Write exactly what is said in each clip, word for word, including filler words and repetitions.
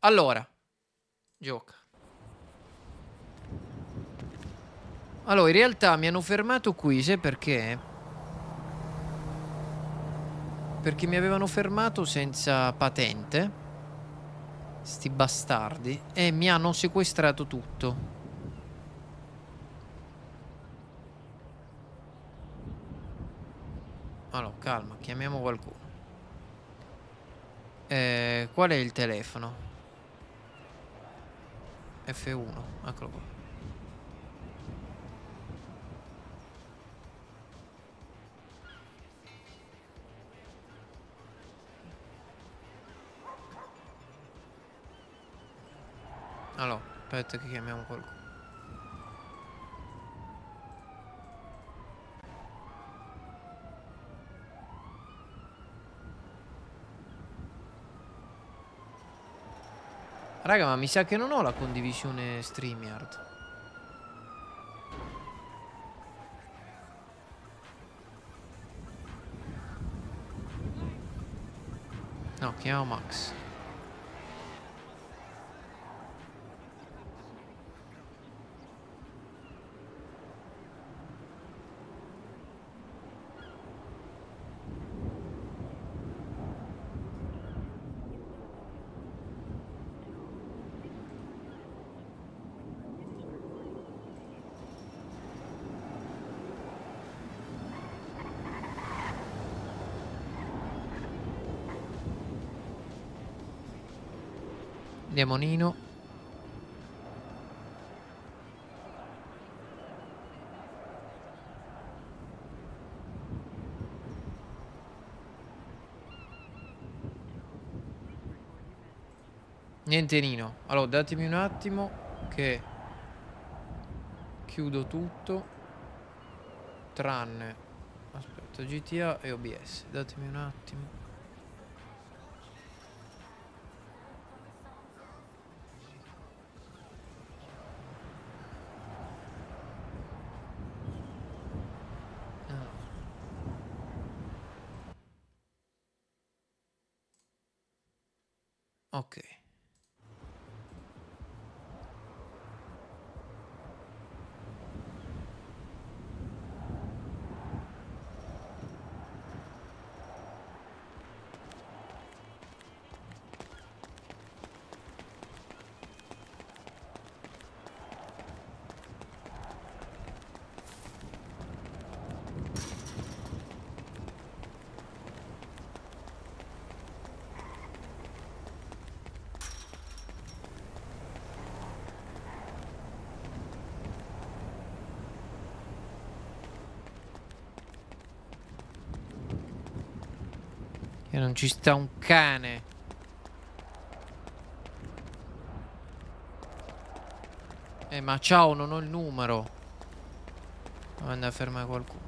Allora, gioca. Allora, in realtà mi hanno fermato qui, sai perché? Perché mi avevano fermato senza patente. Sti bastardi. E mi hanno sequestrato tutto. Allora, calma, chiamiamo qualcuno. Eh, qual è il telefono? F uno, eccolo qua. Allora, aspetta che chiamiamo qualcuno. Raga, ma mi sa che non ho la condivisione StreamYard. No, chiamiamo Max. Demonino. Niente Nino. Allora, datemi un attimo che chiudo tutto. Tranne, aspetta, G T A e O B S. Datemi un attimo. Ok. Che non ci sta un cane. Eh, ma ciao, non ho il numero. Devo andare a fermare qualcuno.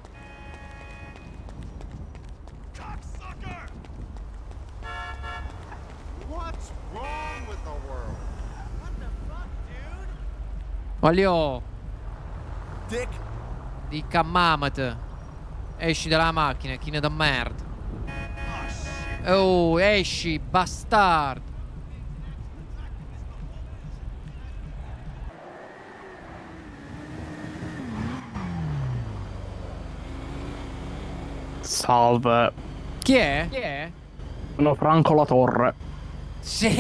Voglio. Dick. Dica mamat. Esci dalla macchina, china da merda. Oh, esci, bastardo. Salve. Chi è? Chi è? Sono Franco La Torre. Sì,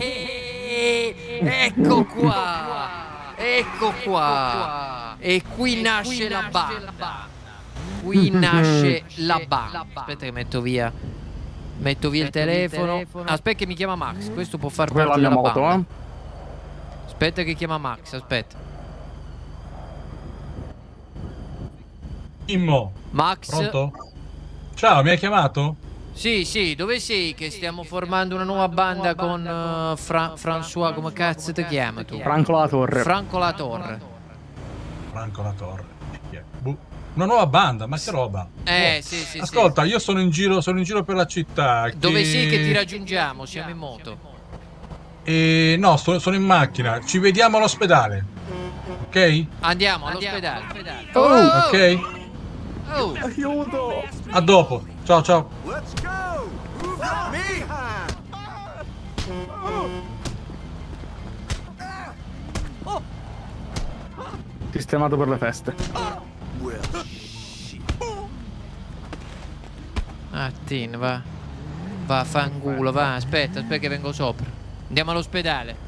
ecco qua. Ecco qua. E qui nasce la banda. Qui nasce la banda. Aspetta che metto via. Metto via il telefono. Aspetta che mi chiama Max. Questo può far Quella parte la della moto, banda. eh? Aspetta che chiama Max, aspetta. Immo. Max. Pronto? Ciao, mi hai chiamato? Sì, sì, dove sei? Che stiamo formando una nuova banda con uh, Fra François, come cazzo ti chiami tu? Franco La Torre. Franco La Torre. Franco La Torre. Yeah. Una nuova banda, ma che roba. Eh, oh. sì, sì, Ascolta, sì. io sono in giro, sono in giro per la città. Dove che... sei che ti raggiungiamo? Siamo in moto. E no, sto, sono in macchina. Ci vediamo all'ospedale. Ok? Andiamo all'ospedale. Oh, oh. Ok. Oh. Aiuto. A dopo. Ciao, ciao. Let's go. Move me. Sistemato per le feste. Ah, Tin, va. Va, fanculo, va. Aspetta, aspetta che vengo sopra. Andiamo all'ospedale.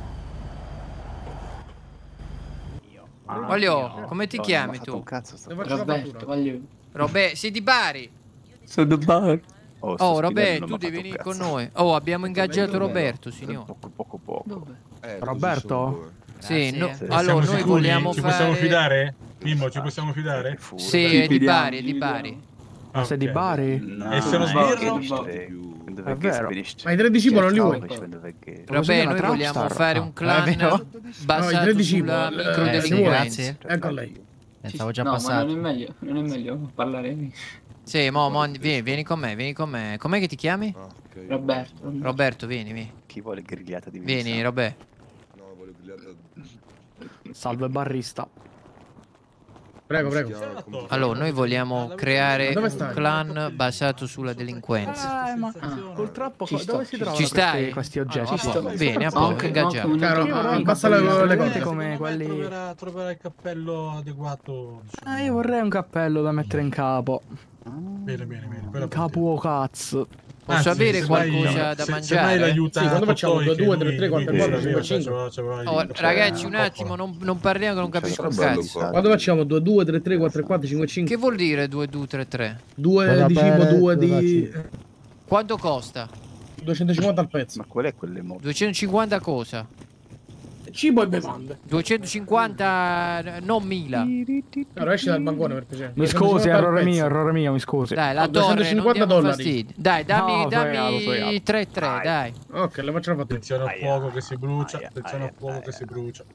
Voglio, come ti chiami tu? Roberto, voglio... Robè, sei di Bari. Sono Bari. Oh, sto Oh, Robè, spiegando, tu non devi ho venire fatto un con noi. Oh, abbiamo ingaggiato Roberto, signore. Poco, poco, poco. Dove? Eh, Roberto? Sì, no, Grazie. allora Siamo noi sicuri? vogliamo Ci fare... possiamo fidare? Mimmo, ci possiamo fidare? Furbo. Sì, Ci è di fidiamo, Bari, è ci di fidiamo. Bari. Ma sei di Ok. Bari? No, E se non dove sbirro? spedisce? Dove È che vero. spedisce? Ma i tre di cibo non li vuoi? Dove- dove che- Come si Vabbè, chiama, noi vogliamo Trapstar? fare Ah, un è clan vero? No, i basato tre di cibo, sulla eh, microdelinquenza. eh, Ecco lei. Stavo già No, ma passato. non è meglio, non è meglio parlare. Sì, mo, mo, vieni, vieni con me, vieni con me. Com'è che ti chiami? Ah, ok. Roberto. Roberto, vieni, vieni. Chi vuole grigliata di Vieni, messa? Robè. No, voglio grigliare. Salve barrista. Prego, Come si prego. chiama? Come si Allora, chiama? noi vogliamo creare Ma dove un stai? clan basato sulla delinquenza. Eh, ma purtroppo Ci sto, dove si ci trovano Ci questi, stai? questi oggetti? Ah, Ci sto. Bene, a Anche- posto, ingaggiamo. anche un Caro, altro- ah, anche passa un le- altro- le cose. cose. come quelli- Troverà, troverà il cappello adeguato. Ah, io vorrei un cappello da mettere in capo. Bene, bene, bene. quello Capo cazzo. Posso Anzi, avere se qualcosa mai- da se- mangiare? Se mai l'aiuta Sì, quando facciamo Tottoi, due, due, che tre, lui- tre, quattro, lui- quattro, lui- cinque, c'aveva- cinque. c'aveva- Oh, c'aveva- ragazzi, un c'aveva- attimo, non, non parliamo che non capisco un Sarebbe bello cazzo. qua. Quando facciamo due, due, tre, tre, quattro, quattro, cinque, Che cinque. vuol dire due, due, tre, tre? due di cibo, due di... Quanto costa? duecentocinquanta al pezzo. Ma qual è quelle mo? duecentocinquanta cosa? Cibo e bevande. duecentocinquanta, non mila. Allora esci dal bancone per piacere. Mi scusi, duecentocinquanta al errore pezzo. mio, errore mio, mi scusi. Dai, la No, torre, non duecentocinquanta diamo dollari. fastidio. Dai, dammi, No, dammi regalo, regalo. tre tre, dai. Ok, le faccio la fattura. Attenzione al Aia, fuoco che si brucia. aia, Attenzione al aia, fuoco aia. che si brucia.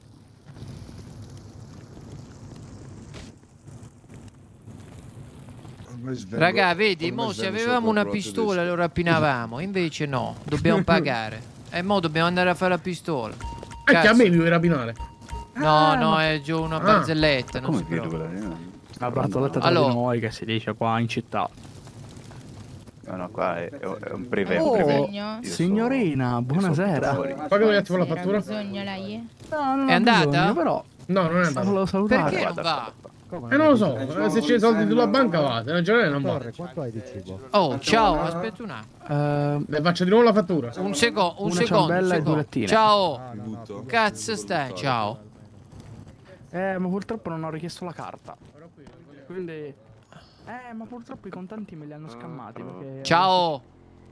Ormai svengo- Raga, vedi, ormai mo se svengo avevamo sopra una il pro pistola tedesco. lo rapinavamo, invece no, dobbiamo pagare. E mo dobbiamo andare a fare la pistola. Anche a Cazzo. me mi vuoi rapinare. No, no, è giù una Ah. barzelletta, non Come si vedo preoccupi. quella? La barzelletta tra Allora. di noi che si dice qua in città. No, no, qua è, è un- è un breve. è un Oh, breve. Segno. Io so- signorina, io so buonasera. fuori. Pagami un attimo la Era fattura. bisogno lei? No, non È ho andata? bisogno, però No, non è andato. volevo salutare. Perché non Guarda, va? Eh, non lo so. eh, Se c'è i soldi sulla banca va. Se non ce n'è non va. Quanto hai di cibo? Oh, ciao, aspetta un attimo. Eh, Le faccio di nuovo la fattura. Un secondo, un Una secondo, un ciambella e due secondo. lattine. Ciao. Il lutto? Cazzo stai? Ciao. eh, ma purtroppo non ho richiesto la carta. Quindi... Eh, ma purtroppo i contanti me li hanno scammati perché... Ciao.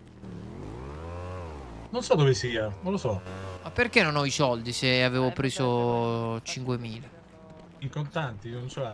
Non so dove sia, non lo so. Ma perché non ho i soldi se avevo preso cinquemila? In contanti, non ce l'ha.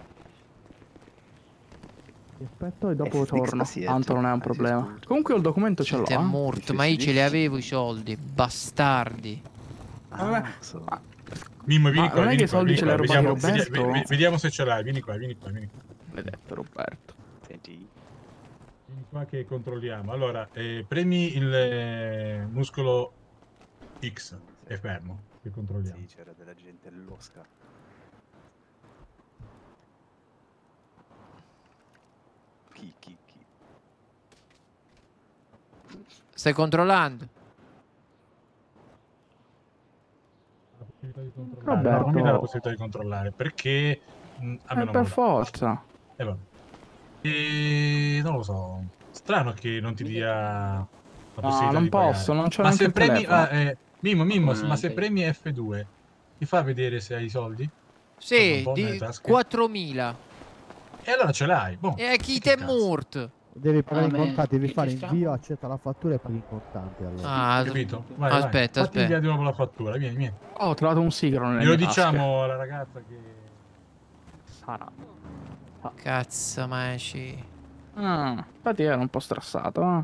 Aspetto e dopo Eh, torno. sì, Tanto non è un sì, problema. sì. Comunque io il documento ce l'ho. Siete Eh. morto, Sì, ma sì, io sì. ce li avevo i soldi, bastardi. Ah, Vabbè. non so. Mimmo, vieni Ma qua, non è vieni che i qua, soldi vieni ce qua. li ha Vediamo, rubati vedi- Roberto? ve- vediamo se ce l'hai. Vieni qua, vieni qua, vieni qua. Maledetto Roberto. Senti, Vieni qua che controlliamo. Allora, eh, premi il eh, muscolo X e fermo, che controlliamo. sì, c'era della gente losca. Chi, chi, chi? Stai controllando? Roberto. Non mi dà la possibilità di controllare perché mh, a me Eh, non per me lo dà. forza. Eh, vabbè. E non lo so. Strano che non ti dia la possibilità non di pagare. posso, non c'ho Ma neanche se il premi telefono. ah, eh, Mimmo, Mimmo, Come ma non se sei? premi F due ti fa vedere se hai i soldi? Sì, Un po' nelle di tasche. quattromila. E allora ce l'hai. Boh. E a chi Che te cazzo. morto? Devi pagare in Vabbè, contanti, devi che fare ci sta? invio, accetta la fattura e paghi in contanti allora. Ah, Capito? Vai, aspetta, vai. Fatti aspetta. via di nuovo la fattura. Vieni, vieni. Oh, ho trovato un sigaro nelle Glielo mie tasche. diciamo alla ragazza che Sarà. Cazzo, maci. Ah, infatti ero un po' stressato, eh.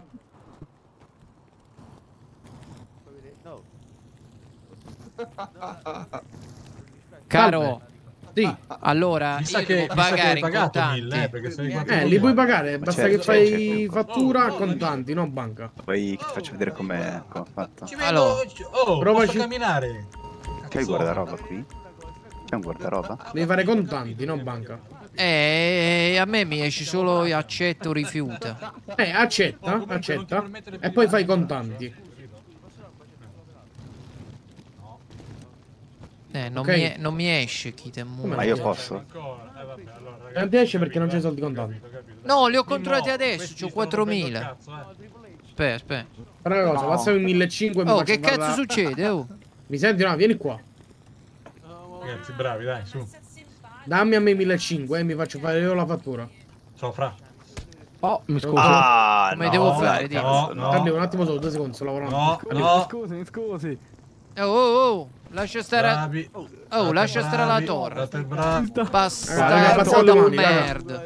Caro, Sì. allora mi sa io che, devo mi sa che pagare hai in pagato contanti. mille, eh, perché sei quattro Eh, li puoi mila. pagare, basta certo, che fai certo. fattura Oh, oh, contanti, non banca. Poi ti faccio vedere come come ho fatto. Ci vedo, Allora. oh, Provaci. posso camminare. C'è il guardaroba qui? C'è un guardaroba? Devi fare contanti, non banca. Eh, a me mi esce solo accetto o rifiuta. Eh, accetta, accetta. E poi fai contanti. Eh, non, Ok. mi, non mi esce Kitemura. Ma io posso? Ancora? Eh, vabbè, allora, ragazzi, Non ti esce perché non c'è soldi contanti. No, li ho Dimmo, controllati adesso, questi c'ho stanno quattromila. rompendo il cazzo, eh. Aspetta, aspetta. Fai una cosa, passami millecinquecento e mi Oh, faccio che cazzo fare la- succede? Oh. Mi senti? No, vieni qua. Ragazzi, bravi, dai, su. Dammi a me millecinquecento e mi faccio fare io la fattura. Ciao, Fra. Oh, mi scusi. Ah, Come no, devo dai, fare, cazzo, no, no. Cambio un attimo solo, due secondi, sto lavorando. No, Mi no. scusi, mi scusi. Oh, oh, oh. Lascia stare. Bravi. Oh, lascia stare la torre. State bravi. Raga, Bastardo passate da le mani, raga. merda.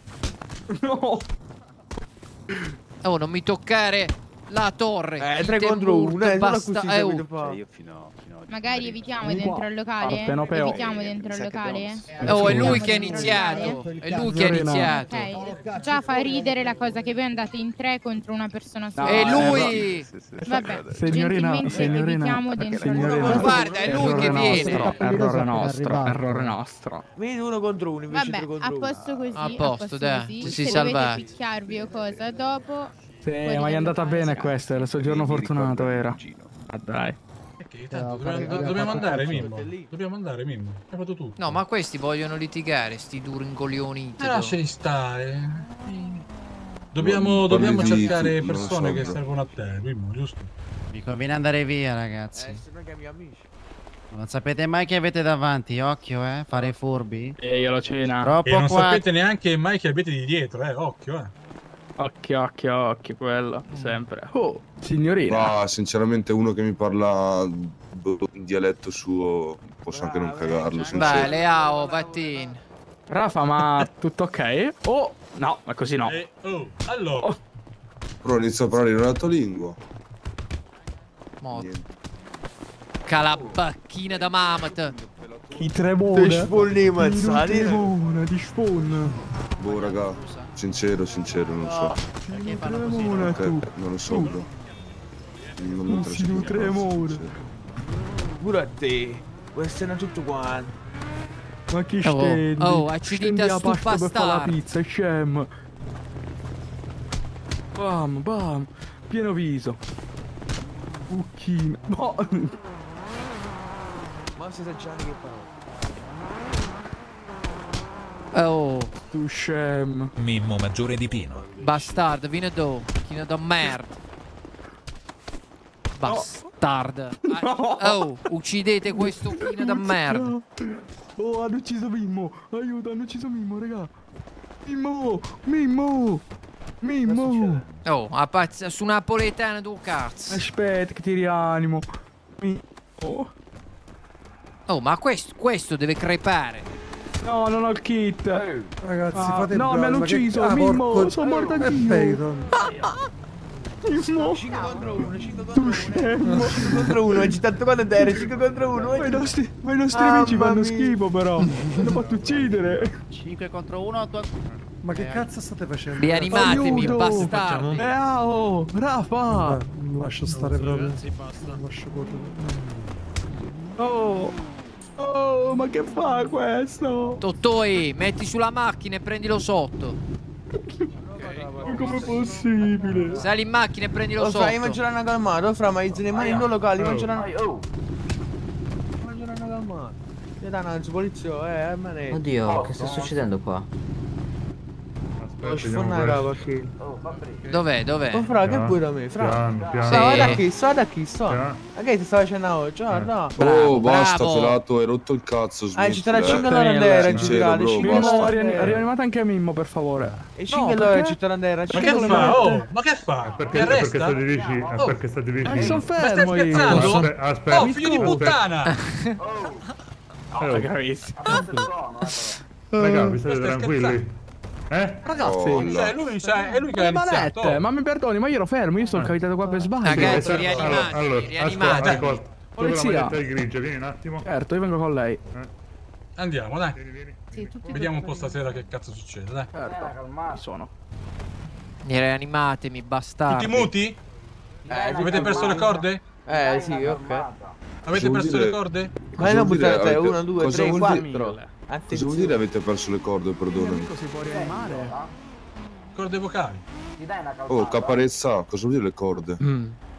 No. Oh, non mi toccare la torre. Eh, tre contro uno, eh, basta. solo così Eh, oh. sapete fare. Cioè, io fino, fino a... Magari evitiamo Vieni dentro qua. il locale? Partenopeo. Evitiamo dentro il locale? Oh, è lui Evitiamo che ha dentro il iniziato. locale? È lui che ha iniziato. Ok, già fa ridere la cosa che voi andate in tre contro una persona sola. È No, lui. Sì, sì, Vabbè, Signorina, gentilmente signorina, evitiamo dentro il signorina. locale. Guarda, è lui che Errore viene. nostro, errore nostro, errore nostro. Vedi uno contro uno invece Vabbè, tre contro a uno. posto così. A posto, dai, così. ci Se si dovete salva. picchiarvi o cosa dopo. Sì, ma è andata bene questo, è il suo giorno fortunato era. Ah dai. Perché tanto dobbiamo, dobbiamo andare, Mimmo. Dobbiamo andare, Mimmo. Hai fatto tutto. No, ma questi vogliono litigare, sti duringolioniti. Eh, lasciali stare. Dobbiamo, dobbiamo Parli di cercare tutto, non persone so, che bro. servono a te, Mimmo, giusto? Vi conviene andare via, ragazzi. Eh, sembra che amici amici. Non sapete mai che avete davanti, occhio, eh. Fare i furbi. E io lo cena. Troppo E non qua. sapete neanche mai che abbiate di dietro, eh, occhio, eh. Occhio, occhio, occhio, quello, sempre. Oh, signorina. Ma sinceramente uno che mi parla boh, in dialetto suo posso anche non cagarlo, sincero. Vai, Leao, Vattin. Rafa, ma tutto ok? Oh, no, ma così no. E, oh, allora. Oh. Però inizio a parlare in una tua lingua. Mo, Niente. calabacchina da mamat. Chi tremona? Ti spolli mazzati. Chi tremona, ti sponna. Boh raga, sincero, sincero, non so. Perché fanno così? Tremona Ok, tu. non lo so, bro. Non mi Tu interessa sei un più, tremore. sincero. Pure a te. Questo è tutto quanto. Ma chi Oh, stendi? oh, accidenti Stendi a la stu pasta per fare la bastardo. pizza, scem. Bam, bam. Pieno viso. Bucchino. No. Ma sei saggiati che parla. Oh, Tu scem. Mimmo maggiore di Pino. bastardo, vieni do. China da merda. Bastard. Ah, oh, uccidete questo china da merda. Oh, hanno ucciso Mimmo. Aiuto, hanno ucciso Mimmo, raga. Mimmo. Mimmo. Mimmo. Oh, a pazza su napoletano tu cazzo. Aspetta che ti rianimo. Mimmo. Oh, ma questo, questo deve crepare. No, non ho il kit. Ragazzi, Ah, fate no, mi hanno ucciso. Mimmo, sono morto anch'io. Mimmo. cinque contro uno, cinque Tu contro uno. scemo. cinque contro uno, oggi tanto quando te cinque contro uno. Ma i nostri, ma i nostri Mamma amici fanno mia. schifo però. Mi hanno fatto uccidere. cinque contro uno. Tu... Ma che cazzo state facendo? Rianimatemi, Aiuto. bastardi. Eh, oh, Rafa. Non lascio stare proprio. Non lascio correre. Oh. Oh, ma che fa questo? Tottoi, metti sulla macchina e prendilo sotto. Ma com'è possibile? Sali in macchina e prendilo Oh, fra, io sotto. mangeranno calmato, oh, fra, ma i mani in due locali, mangeranno... Oh! Mangeranno calmato. Io danno il polizio, eh, eh, mane. Oddio, che sta succedendo qua? Oh, sfornare qua qui. Dov'è, dov'è? Oh, fra, che vuoi da me, fra? Piano, piano. Sto Sì. da chi, sto da chi, sto. Piano. Ma che ti stava facendo oggi? Guarda. Oh, basta, bravo. pelato, hai rotto il cazzo, Ah, ci sarà smettila, cinque eh. l'ora andare, Sincero, girare, bro, cinque basta. Mimmo, l'ora rian- rianimate anche Mimmo, per favore. E cinque No, l'ora perché? ci torna andare, Ma cinque che l'ora fa? andare. Oh, ma che fa? Perché, Mi perché arresta? state vicini? Oh. Perché state vicini? Eh, sono Ma stai fermo io. scherzando? Aspe- aspetta. Oh, figlio di puttana! Oh, Gravissimo. raga, vi state Ma stai tranquilli? Eh? Ragazzi, Oh, no. Cioè, lui, cioè, è lui che ha le iniziato. manette, ma mi perdoni, ma io ero fermo, io sono capitato qua per sbaglio. Ragazzi, Esatto. rianimatevi, Allora, allora, rianimatevi. ascolta, ascolta. Tu la Polizia. maglietta grigia, vieni un attimo. Certo, io vengo con lei. Andiamo, dai. Vieni, vieni. Sì, tutti e Vediamo un due po' stasera che cazzo succede, dai. Certo, ci sono. Rianimatemi, bastardi. Tutti muti? Avete perso le corde? Eh, sì, ok. Avete vuol perso dire- le corde? Ma io non vuol dire buttare te, avete- uno, due, cosa tre, vuol quattro. dire- Cosa vuol Attenzione. dire avete perso le corde, perdonami? Si può rianimare? Corde vocali. Oh, caparezza, cosa vuol dire le corde? Mm.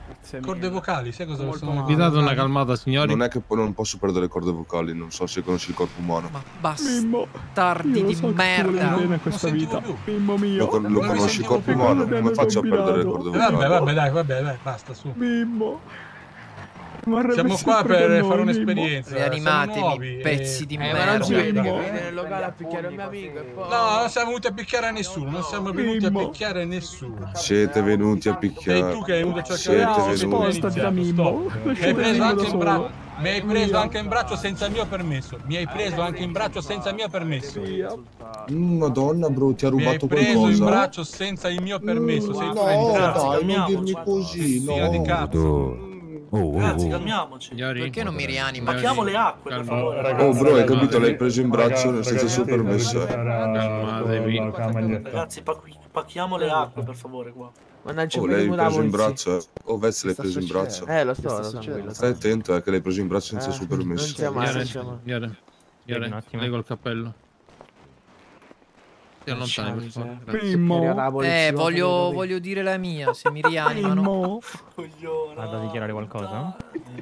Corde vocali, sai cosa sono? Vi date una calmata, signori? Non è che poi non posso perdere le corde vocali, non so se conosci il corpo umano. Ma bastardi di merda. bene questa vita. Mimmo mio. Lo, con- lo conosci il corpo umano? Come faccio a perdere le corde Eh, vocali? vabbè, vabbè, dai, vabbè, dai, basta, su. Mimmo. Siamo qua per fare un'esperienza. Rianimatemi, siamo nuovi, pezzi di eh, merda. Ma non ci vedi che viene nel locale a picchiare il mio amico e poi... No, non siamo venuti a picchiare a nessuno, non siamo venuti a picchiare nessuno. Siete venuti a picchiare. Sei tu che hai venuto a Siete cercare di venuti. Spostati da Mimmo. Mi hai preso anche in braccio. Mi hai preso anche in braccio senza il mio permesso. Mi hai preso anche in braccio senza il mio permesso. Mm, Madonna, bro, ti ha Mi hai rubato preso in qualcosa? braccio senza il mio permesso. Sei tu che hai No, entrato. dai, non dirmi così, Figa di no. cazzo. Ragazzi, calmiamoci. Perché non mi rianima? Spacchiamo le acque, per favore. Oh, bro, hai capito? L'hai preso in braccio senza il suo permesso. eh. Ragazzi, pa- pacchiamo le acque, per favore, qua. Ma non c'è Oh, più l'hai nemmeno la preso in polizia. braccio, eh. Oh, Vez l'hai preso in braccio. Eh, lo sto, lo so, tranquillo. Stai attento, eh, che l'hai preso in braccio senza il suo Non permesso. c'è mai, non Iare, c'è mai. Iare, Iare, lei col cappello. Ti allontani, per favore. Grazie. Mimmo. Eh, voglio, voglio dire la mia, se mi rianimano. Vado a dichiarare qualcosa?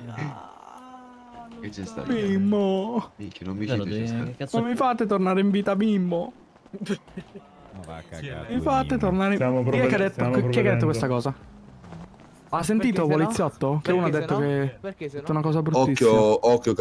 Che c'è stato? Mimmo. Minchia, non mi ci c'è stato. Non mi fate tornare in vita, Mimmo. Mi fate tornare in Stiamo vita. Chi è che ha detto, stiamo chi è che ha detto provvedendo. questa cosa? Ha sentito, Perché se no? poliziotto? Che uno ha Perché se detto no? che Perché se è no? una cosa bruttissima. Occhio, occhio.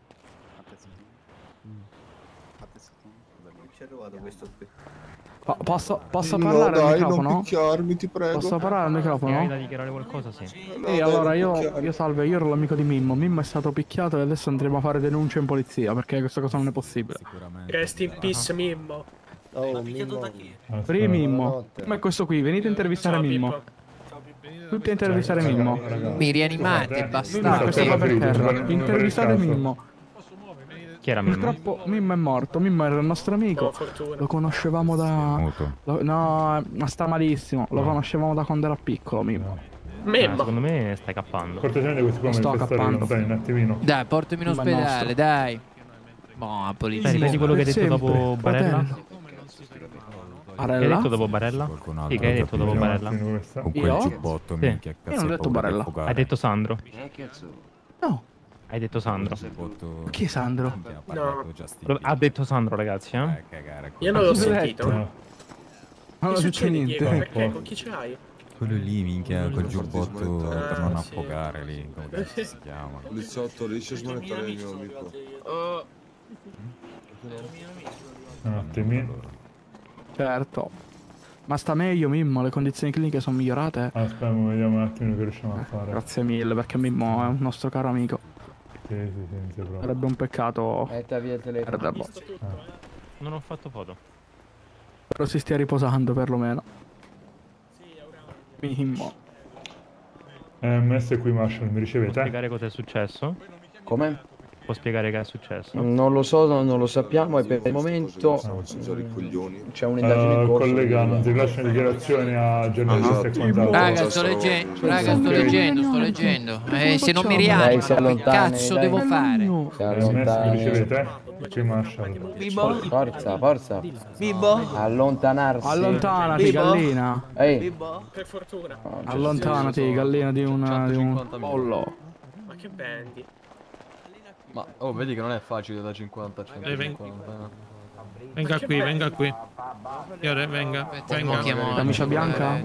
Po- posso posso No, parlare al dai, non microfono? picchiarmi, ti prego. Posso parlare al Hai microfono? da dichiarare qualcosa? Sì. Sì, allora io, io salve, io ero l'amico di Mimmo. Mimmo è stato picchiato e adesso andremo a fare denuncia in polizia perché questa cosa non è possibile. Rest in peace, Mimmo. Oh, picchiato da chi? Free Mimmo. Ma è questo qui, venite a intervistare Ciao, Mimmo. Tutti a intervistare Mimmo. Mi rianimate, Mimmo bastardi. sta per terra. Intervistate Mimmo. Chi era Mimmo? Purtroppo Mimmo è morto, Mimmo era il nostro amico. Lo conoscevamo da... lo- No, ma sta malissimo. Lo conoscevamo da quando era piccolo, Mimmo. Eh, secondo me stai cappando. Cortesemente questi qua Non sto manifestare cappando. lontani un attimino. Dai, portami in Ma è ospedale, nostro. dai. Boh, la polizia. Dai, ripeti quello che hai detto sempre, dopo Barella? fratello. Che hai Barella? detto dopo Barella? Sì, che hai detto dopo Barella? Con Io? giubbotto, Sì. Io non ho detto Barella. Hai detto Sandro? No. Hai detto Sandro? Chi è Sandro? No, Ha detto Sandro, ragazzi, eh? io non l'ho Cosa hai sentito. detto? Non Che succede succede, Diego? niente. Perché? Con chi ce l'hai? Quello lì, minchia, col giubbotto per non Ah, sì. affogare lì, come cazzo si chiama? Poliziotto, riesci a smanettare il mio amico? Oh, Un attimo. Certo. Ma sta meglio Mimmo, le condizioni cliniche sono migliorate. Aspetta, vediamo un attimo che riusciamo a fare. Grazie mille perché Mimmo è un nostro caro amico. Sì, sì, sì, mi sembra. Sarebbe un peccato Metta via il telefono. perderlo. Non ho fatto foto. Però si stia riposando perlomeno. Mimmo. Eh, M S qui Marshall, mi Può ricevete? spiegare cosa è successo? Come? Può spiegare che è successo? Non lo so, non, non lo sappiamo e per il momento c'è un'indagine in Uh, corso. collega, non ti rilasciano dichiarazioni a giornalisti e quant'altro. Raga, sto leggendo, raga, sto Ok. leggendo, sto leggendo. Eh, se non mi Dai, rianimano, si che allontani, cazzo dai. devo fare? Si M S mi allontani. ricevete? Qui Marshall. Bimbo? Forza, forza. Bimbo? Allontanarsi. Allontanati, Bimbo? gallina. Ehi. per fortuna. Allontanati, gallina di, una, di un pollo. Ma che vendi? Ma, oh, vedi che non è facile da cinquanta a Eh, ven- centocinquanta. Venga qui, venga qui. Signore, venga, venga. Camicia bianca?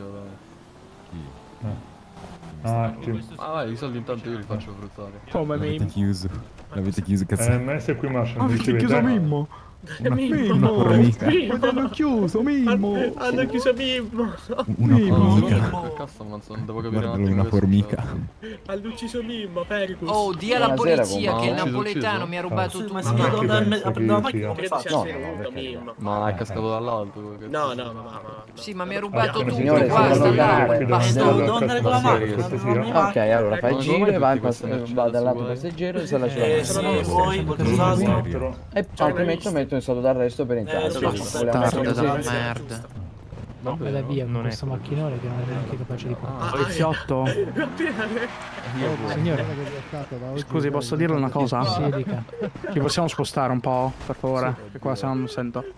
Un attimo. Ah, vai, i soldi intanto io li faccio fruttare. Come L'avete chiuso. L'avete chiuso, cazzo. Eh, M S qui Marshall, Ma mi perché ricevete? chiuso Mimmo? Una, Mimmo! una formica. Ma ti hanno chiuso, Mimmo! Hanno, hanno chiuso Mimmo! Una formica. Che cazzo, ma non devo capire un Guardalo, attimo una che è formica. successo. Hanno ucciso Mimmo, Pericus! Oh, di alla Buonasera, polizia com'è? che il No, ucciso, napoletano ucciso. mi ha rubato Ah. tutto. Ma Ma si perché vede pensa dalla che macchina sia? come Credo sia faccio? No, no, svenuto, perché? Mimmo. Ma è cascato dall'alto. che No, cazzo. no, ma ma ma. Sì, ma mi ha rubato Appena tutto, si Signore, qua, si sta allontanare. là, Devo bastone. Devo andare con la macchina, Cortesia. non ho la Ok, allora fai il Ma giro come e vai, tutti questi pas- va dal lato mercedes, passeggero e se lascia Eh, la sì, macchina. vuoi qualcos'altro? E altrimenti lo metto in stato d'arresto per entrare. Eh, Se sì, vogliamo Bastardo mettere della così. merda. No, Vada via con non è. questo macchinone che non è neanche capace di portare. Poliziotto? Signore, Scusi, posso dirle una cosa? Sì, dica. Ci possiamo spostare un po', per favore? Che qua se no non sento.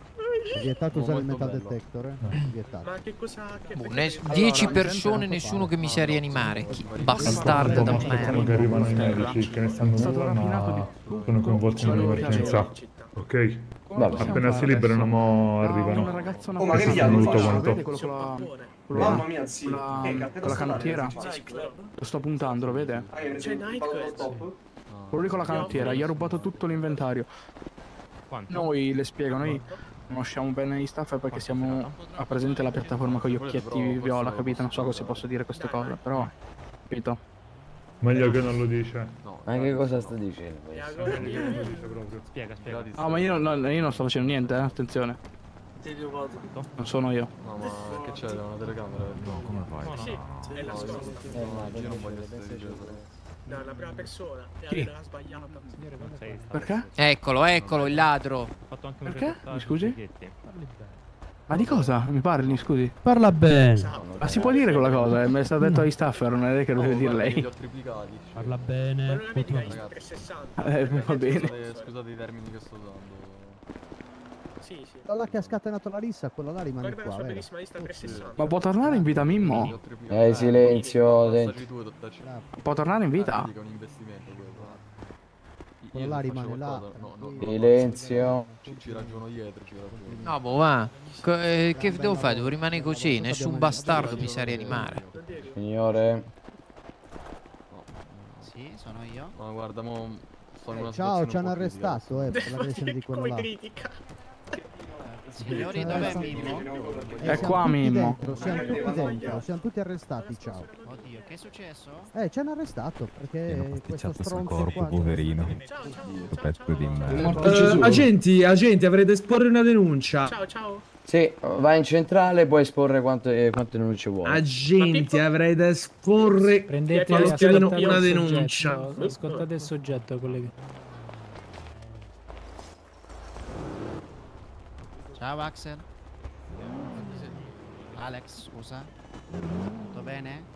È vietato usare il metal detector, eh? Vietato. Ma che cosa... Che Boh, dieci persone, nessuno che mi sa rianimare. Chi bastardo da Aspettano che merda. arrivano i medici, che ne stanno due, ma sono coinvolti in un'emergenza. Ok? Appena si liberano, mo arrivano. Una ragazza, una Oh, ma che diavolo tutto faccio? quanto. Vede Quello con la, con Mamma la, mia, sì. con la, Che con catena la statale, canottiera. Jazz Club. Lo sto puntando, lo vede? C'è Nightclub. Quello lì con la canottiera, gli ha rubato tutto l'inventario. Noi, le spiego, noi conosciamo bene gli staff perché siamo a presente la piattaforma con gli occhietti viola, capito? Non so cosa posso dire queste cose, però, capito? Meglio che non lo dice. Ma che cosa sta dicendo? Spiega, spiega. Ah, ma io, no, io non sto facendo niente, eh, attenzione. Ti ho rubato. Non sono io. No, ma che c'è? Una telecamera? No, come fai? Sì, è la scossa. Io non voglio essere No, la prima persona. E Chi? aveva sbagliato. Perché? Eccolo, eccolo il ladro. Perché? Mi scusi? Ma di cosa? Mi parli, scusi? Parla bene. Ma si può dire quella cosa? Eh? Mi è stato detto agli staff, non è che lo deve dire lei. Parla bene. Eh, va bene. Scusate i termini che sto usando. Sì, sì. Quello là che ha scatenato la lista, quello là rimane Guarda la qua, sua vero? bellissima lista trecentosessanta. Ma può tornare in vita Mimmo? Eh, silenzio, senti. Può tornare in vita? Quello là rimane là. Silenzio. Ci ragiono dietro, ci ragiono. No, boh, va. Co- eh, che devo fare? Devo rimanere così. Nessun bastardo mi sa rianimare. Signore. Sì, sono io. Ma guarda, mo sto in una Ciao, ci hanno situazione un po' critica. arrestato, eh, per l'aggressione di quello Come là. critica. Signori, dov'è Mimmo? È qua Mimmo. Dentro, siamo tutti dentro, siamo tutti arrestati, ciao. Oddio, che è successo? Eh, ci hanno arrestato perché questo Questo stronzo corpo, qua... poverino. Che pezzo di merda. Eh, agenti, agenti, avrete esporre una denuncia. Ciao, ciao. Sì, vai in centrale e puoi esporre quante, quante denunce vuoi. Agenti, avrei da esporre Prendete una, ascoltate una il denuncia. soggetto, ascoltate il soggetto, colleghi. Ciao Axel. Alex, scusa. Tutto bene?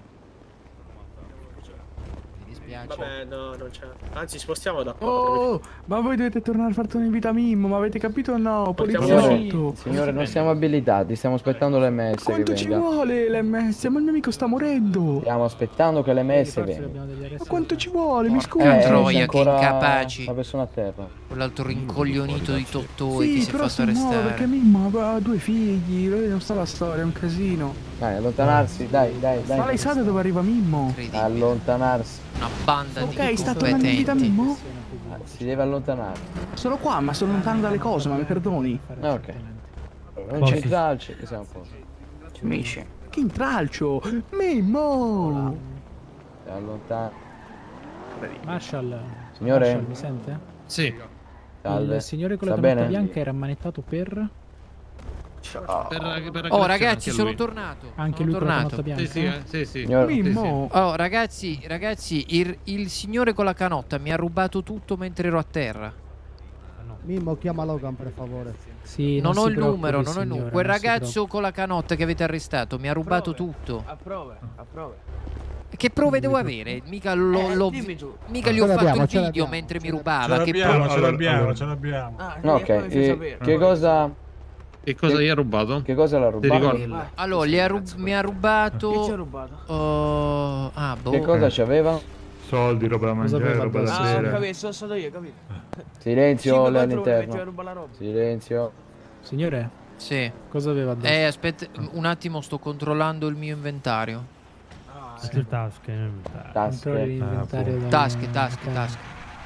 Mi dispiace. Vabbè, no, non c'è. Anzi, spostiamo da qua. Oh, ma voi dovete tornare a far tornare in vita Mimmo, ma avete capito o no? Signore, Poliziotto! signore, non siamo abilitati, stiamo aspettando l'M S che Quanto ci venga. vuole l'M S? Ma il mio amico sta morendo! Stiamo aspettando che l'M S venga. Ma quanto ci vuole? Mi Eh, scusi! c'è troia, che ancora incapaci. una persona a terra. Quell'altro rincoglionito di Tottoi Sì, che si è però fatto si muove perché arrestare. Mimmo aveva due figli, lei non sa la storia, è un casino. Dai, allontanarsi, dai, dai, dai. Ma lei sa da dove arriva Mimmo? Allontanarsi. Una banda di Ok, sta tornando in vita incompetenti. Mimmo? Ah, si deve allontanare. Sono qua, ma sono lontano dalle cose, ma mi perdoni. Ah, ok. Non c'è tralci, che siamo a posto. Amici. Che intralcio! Mimmo! Si allontana. Marshall. Signore? Marshall, mi sente? Sì. Salve. Il signore con la Sta canotta bene? bianca era ammanettato per... Per, per Oh aggressione ragazzi, anche sono lui. tornato. Anche sono lui con la tornato. canotta bianca? Sì, sì, eh, sì, sì. Signor- Sì, sì. Mimmo! Oh ragazzi, ragazzi, il, il signore con la canotta mi ha rubato tutto mentre ero a terra. Mimmo, chiama Logan per favore. Sì, Non non ho si il numero, preoccupi, non ho il numero. signora, Quel non si ragazzo con la canotta che avete arrestato mi ha rubato tutto. A prove, a prove. Che prove devo avere? Mica, lo, Eh, lo- dimmi tu. mica gli Ce ho fatto l'abbiamo, il ce video l'abbiamo, mentre mi Ce rubava. Che l'abbiamo, prove? ce l'abbiamo, ce l'abbiamo. Ah, No, e ok, poi fai eh, sapere. che cosa... Che cosa gli ha rubato? Che cosa l'ha Ti rubato? ricordi? Allora, gli ha rub- mi ha rubato. Chi ci ha rubato? Oh, ah, boh. Che cosa c'aveva? Soldi, roba da mangiare, aveva roba da addosso? Ah, ho bere. capito, sono stato io, capito? Silenzio Cinque là quattro ore metteva a all'interno. rubare la roba. Silenzio. Signore, Sì. cosa aveva addosso? Eh, aspetta, un attimo, sto controllando il mio inventario. Sì. tasche. Controlli Tasche. l'inventario dal- Tasche, tasche, ok. tasche.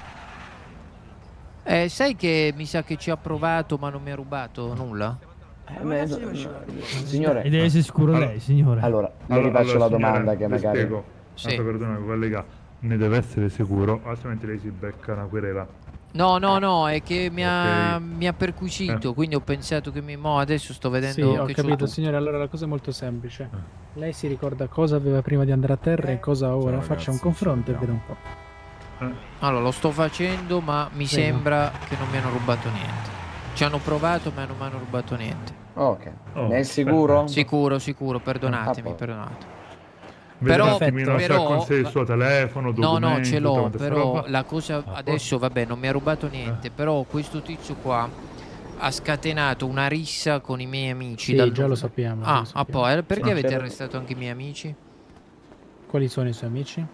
Eh, sai che mi sa che ci ha provato, ma non mi ha rubato nulla? Eh, ma- Signore. Ed è sicuro Allora- lei, signore. Allora, io Allora, vi faccio allora, la domanda signora, che le magari... spiego. Sì. Tanto perdona, collega, ne deve essere sicuro, altrimenti lei si becca una querela. No, no, no, è che mi ha, Ok. mi ha perquisito, quindi ho pensato che mi... Mo adesso sto vedendo Sì, ho che c'ho capito, tu. signore. Allora la cosa è molto semplice. Lei si ricorda cosa aveva prima di andare a terra e cosa ora. ragazzi, Faccia un confronto e veda un po'. Allora, lo sto facendo, ma mi Prego. sembra che non mi hanno rubato niente. Ci hanno provato, ma non mi hanno rubato niente. Ok. Oh, Ne è sicuro? Sicuro, sicuro, perdonatemi, Ah, poi. perdonate. Vede Però- un attimino se però- ha con sé il suo telefono, No, documenti, no, ce tutta l'ho, questa però roba. la cosa Ah, adesso, vabbè, non mi ha rubato niente, però questo tizio qua ha scatenato una rissa con i miei amici. Sì, dal- già lo sappiamo. Ah, lo sappiamo. ah, poi, perché Sì. avete C'era- arrestato anche i miei amici? Quali sono i suoi amici?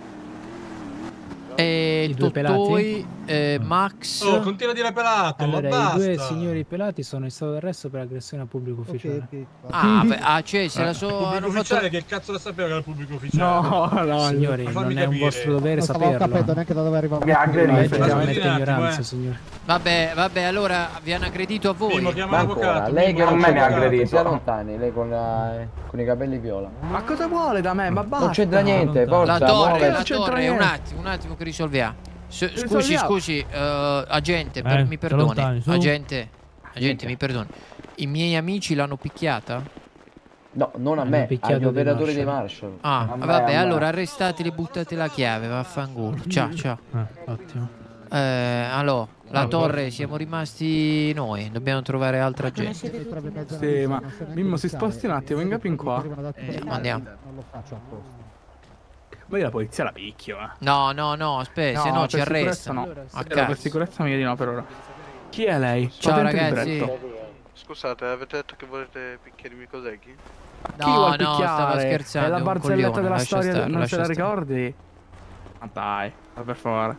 E I due Tottoi, pelati? eh, Max. Oh, continua a dire pelato, Allora, ma i basta. due signori pelati sono in stato d'arresto per aggressione al pubblico ufficiale. Ah, beh, ah, cioè, se la Il so, pubblico hanno fatto... ufficiale che cazzo lo sapeva che era il pubblico ufficiale? No, no, signori, Ma fammi non è un capire. vostro dovere Non stavamo saperlo. capendo neanche da dove arrivava. Mi ha aggredito, Eh, effettivamente Aspetti un attimo, ignoranza, eh. signore. Vabbè, vabbè, allora vi hanno aggredito a voi. Mimmo, chiama Ma l'avvocato. ancora, lei che Mimmo, non chiama mi ha l'avvocato. aggredito. Sia lontani, lei con, la- con i capelli viola. Ma cosa vuole da me? Ma basta. Non c'entra niente, La forza, torre, muovete. la non c'entra torre, un niente. attimo, un attimo che risolviamo. S- scusi, Risolviamo. scusi, eh, agente, per- Eh, mi sta perdoni. lontani, su. Agente, agente, mi perdoni. I miei amici l'hanno picchiata? No, non a Hanno me, picchiato agli dei operatori dei Marshall. Marshall. Ah, A me, vabbè, a me. allora arrestateli e buttate la chiave, vaffanculo. Ciao, ciao. Ah, ottimo. Eh, allora, la Ah, torre siamo rimasti noi, dobbiamo trovare altra gente. Sì, ma Mimmo si sposti un attimo, venga più in qua. Eh, andiamo. Non lo faccio apposta. Ma io la polizia la picchio, eh. No, no, no, aspetta, se no per ci sicurezza arrestano. no. A Allora, per cazzo. sicurezza meglio di no per ora. Chi è lei? Ciao, Patente ragazzi. libretto. Scusate, avete detto che volete picchiare i miei colleghi? Chi No, vuol no, picchiare? stavo scherzando. È la un barzelletta coglione, della lascia storia, stare, non se lascia la stare. ricordi? Ma dai, ma per favore.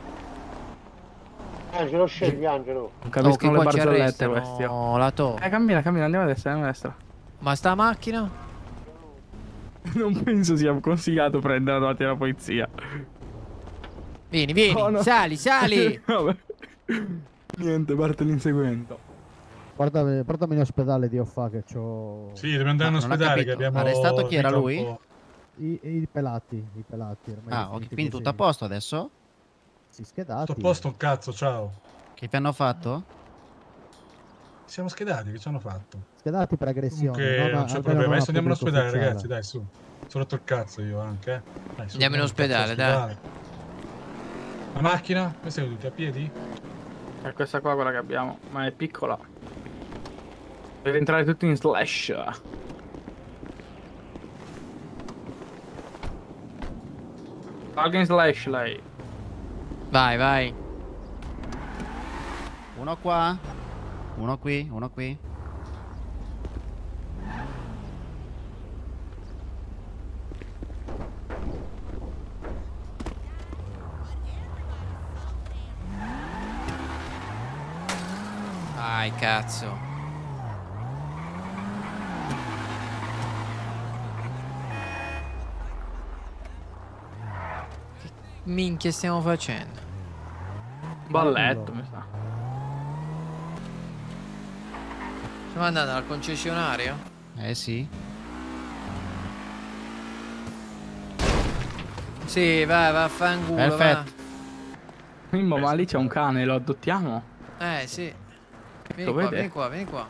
Angelo, scendi, Angelo. Non Oh, che capiscono le qua ci barzellette arrestano questi. oh. la torre. Eh, cammina, cammina, andiamo a destra, andiamo a destra. Ma sta macchina? Non penso sia consigliato prendere davanti alla polizia. Vieni, vieni, Oh, no. sali, sali. Vabbè. Niente, parte l'inseguimento. Portami, portami in ospedale, Dio fa che c'ho... Sì, dobbiamo andare in Ma non ho ospedale che capito. abbiamo... Arrestato chi era mica un lui? po'. I, i pelati, i pelati. ormai Ah, sono ok, tutti quindi così. tutto a posto adesso? Sì, schedati. Sto a posto un cazzo, ciao. Che vi hanno fatto? Siamo schedati, che ci hanno fatto? Schedati per aggressione. Comunque non- non c'è almeno problema. non a Adesso andiamo in pubblico ospedale, ufficiale. ragazzi, dai, su. Sono rotto il cazzo io anche, eh. Dai, su, Andiamo in cazzo ospedale, dai. all'ospedale. La macchina? Come siete tutti a piedi? È questa qua quella che abbiamo, ma è piccola. Deve entrare tutti in slash. Salga in slash lei. Vai, vai. Uno qua. Uno qui, uno qui. Vai, cazzo. Che minchia stiamo facendo? Balletto, mi sa. Stiamo andando al concessionario? Eh sì. Sì, vai, vaffanculo, va. Perfetto. Mimmo, ma lì c'è un cane, lo adottiamo? Eh, sì. Vieni Lo qua, vede? vieni qua, vieni qua.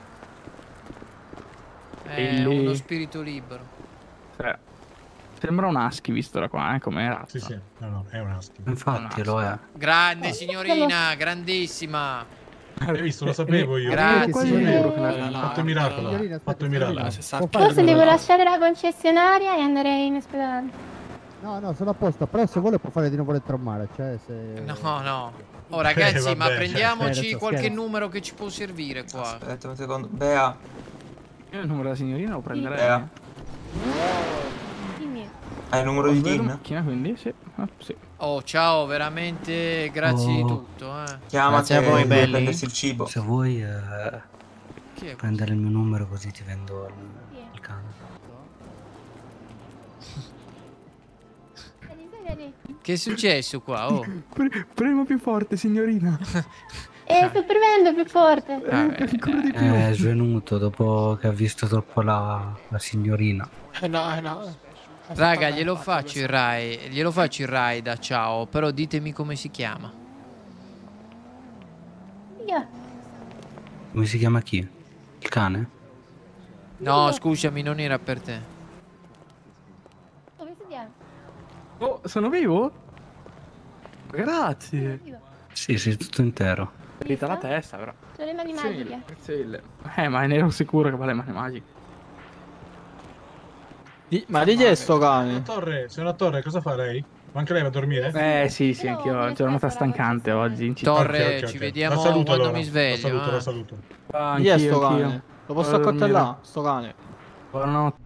E È lì- uno spirito libero. Cioè, sembra un husky visto da qua, eh, come razza. Sì, sì, no, no, è un husky. Infatti lo è. Grande signorina, grandissima. Hai visto, lo sapevo io. Grazie. Quasi sicuro che la- Fatto il miracolo, fatto il miracolo. Forse devo lasciare la concessionaria e andare in ospedale. No, no, sono a posto, però se vuole può fare di nuovo elettrommare, cioè se... No, no. Oh ragazzi, Eh, ma vabbè, prendiamoci scherzo, qualche scherzo. numero che ci può servire qua. Aspetta un secondo. Bea. Io il numero della signorina lo prenderei. Bea. Dimmi. Hai il numero Ho di sbagliato Tin? macchina, quindi sì. Ah, sì. Oh, ciao, veramente grazie di Oh. tutto, eh. Chiamati Grazie a voi, e belli. prendersi il cibo. Se vuoi eh, Chi è? prendere il mio numero così ti vendo il, il cane. Che è successo qua? Oh. Pre- premo più forte, signorina. Eh, sto premendo più forte. Vabbè, Ancora di più. È svenuto dopo che ha visto troppo la, la signorina. Eh no, eh no. Raga, glielo faccio il raid, glielo faccio il raid a ciao, però ditemi come si chiama. Io. Come si chiama chi? Il cane? No, scusami, non era per te. Come si chiama? Oh, sono vivo? Grazie. Sì, sei tutto intero. Vita la testa, però. Ho le mani magiche. Grazie mille. Eh, ma ne ero sicuro che vale mani magiche. Di- ma di chi è sto cane? Torre, signora Torre, cosa fa lei? Ma anche lei va a dormire? Eh sì, sì, anch'io. Giornata stancante oggi. in città. Torre, Ok, ok, ok. ci vediamo La saluto quando allora. mi sveglio. La saluto, eh. la saluto. Ah, Chi è anch'io, sto anch'io. cane? Lo posso Vado a accoltellare? dormire. Sto cane. Buonanotte.